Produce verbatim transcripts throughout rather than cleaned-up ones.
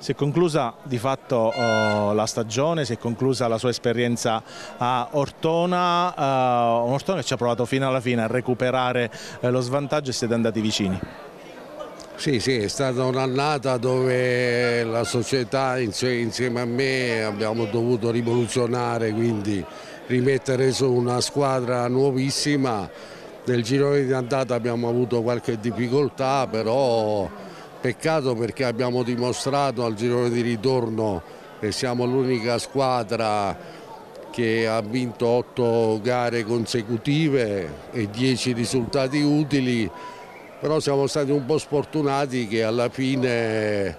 Si è conclusa di fatto oh, la stagione, si è conclusa la sua esperienza a Ortona, uh, un Ortona che ci ha provato fino alla fine a recuperare eh, lo svantaggio e siete andati vicini. Sì, sì, è stata un'annata dove la società insieme a me abbiamo dovuto rivoluzionare, quindi rimettere su una squadra nuovissima. Nel girone di andata abbiamo avuto qualche difficoltà, però peccato perché abbiamo dimostrato al girone di ritorno che siamo l'unica squadra che ha vinto otto gare consecutive e dieci risultati utili, però siamo stati un po' sfortunati che alla fine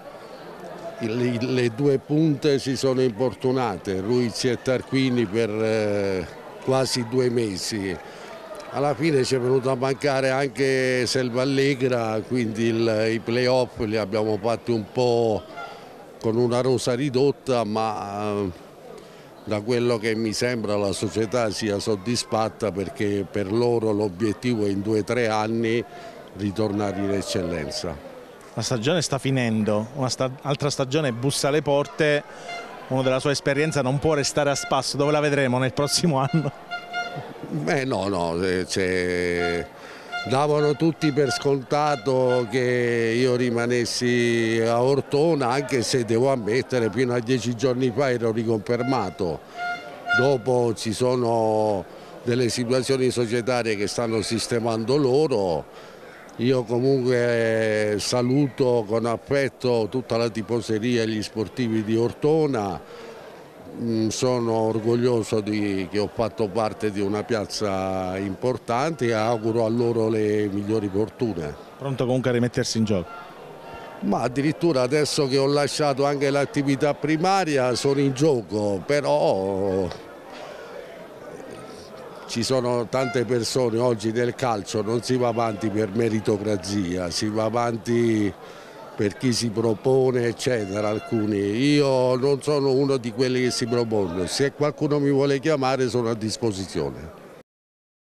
le due punte si sono importunate, Ruiz e Tarquini, per quasi due mesi. Alla fine ci è venuto a mancare anche Selvallegra, quindi il, i playoff li abbiamo fatti un po' con una rosa ridotta, ma da quello che mi sembra la società sia soddisfatta, perché per loro l'obiettivo è in due o tre anni ritornare in eccellenza. La stagione sta finendo, un'altra stagione bussa alle porte, uno della sua esperienza non può restare a spasso, dove la vedremo nel prossimo anno? Beh no, no, cioè, davano tutti per scontato che io rimanessi a Ortona, anche se devo ammettere fino a dieci giorni fa ero riconfermato. Dopo ci sono delle situazioni societarie che stanno sistemando loro. Io comunque saluto con affetto tutta la tifoseria e gli sportivi di Ortona. Sono orgoglioso di, che ho fatto parte di una piazza importante e auguro a loro le migliori fortune. Pronto comunque a rimettersi in gioco? Ma addirittura adesso che ho lasciato anche l'attività primaria sono in gioco, però ci sono tante persone oggi nel calcio, non si va avanti per meritocrazia, si va avanti per chi si propone, eccetera. Alcuni. Io non sono uno di quelli che si propone, se qualcuno mi vuole chiamare sono a disposizione.